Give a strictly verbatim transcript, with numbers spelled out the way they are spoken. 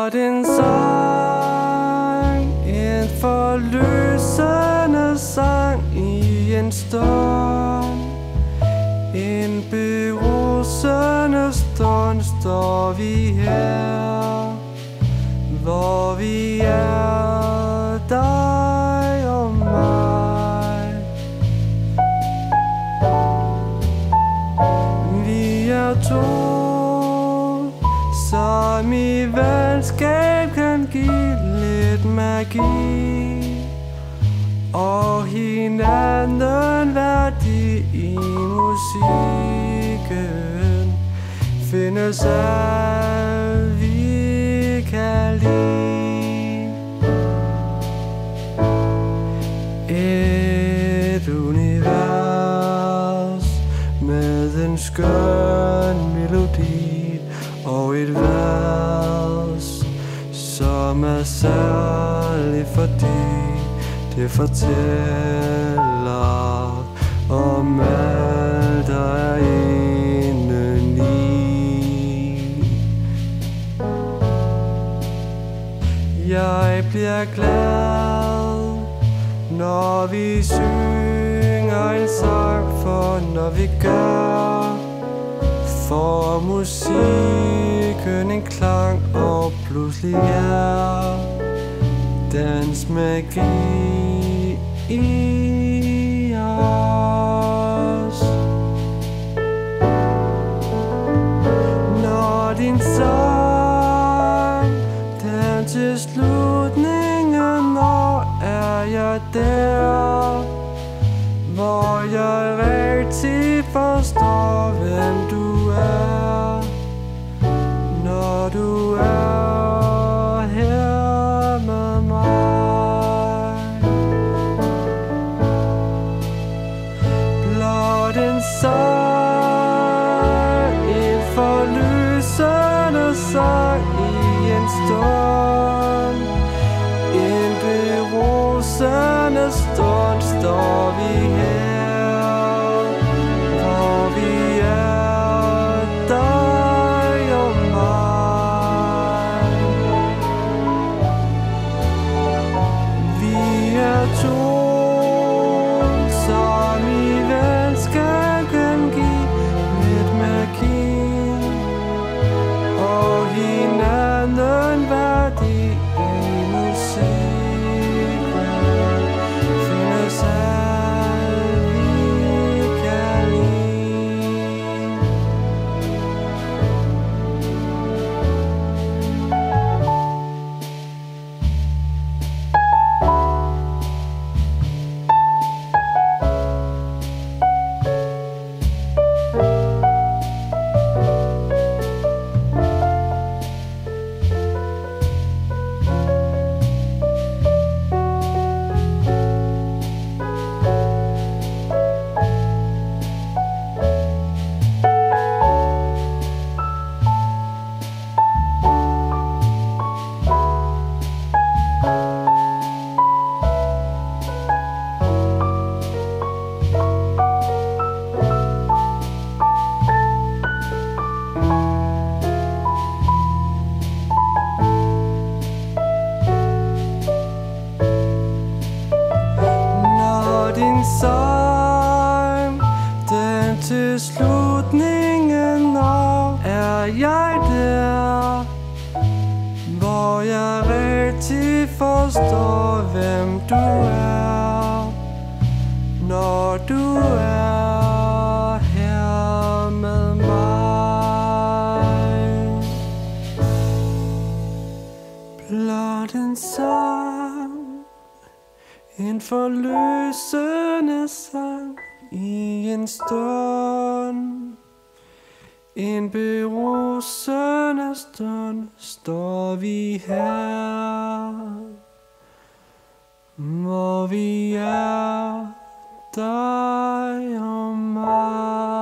Blot en sang, en forløsende sang i en stund. En berusende stund står vi her, hvor vi er, dig og mig. Vi er to, som i venskab kan give lidt magi, og hinanden værdi i musikken. Findes alt vi kan lide. Et univers med en skøn melodi og et vers, som er særligt, fordi det fortæller om alt, der er indeni. Jeg bliver glad, når vi synger en sang, for når vi gør, får musikken en klang, og pludselig er dens magi i os. Når din sang, den til slutningen når, er jeg der, hvor jeg rigtig forstår, hvem du er. Når du er her med mig. Blot en sang, en forløsende sang i en stund. En berusende stund står vi her, hvor vi er, dig og mig. Vi er to, som i venskab kan give lidt magi, og hinanden værdi i musikken. Findes alt vi kan lide. Din sang, den til slutningen når, er jeg der, hvor jeg rigtig forstår, hvem du er. Når du er her med mig. Blot en sang, en forløsende sang i en stund. En berusende stund står vi her, hvor vi er, dig og mig.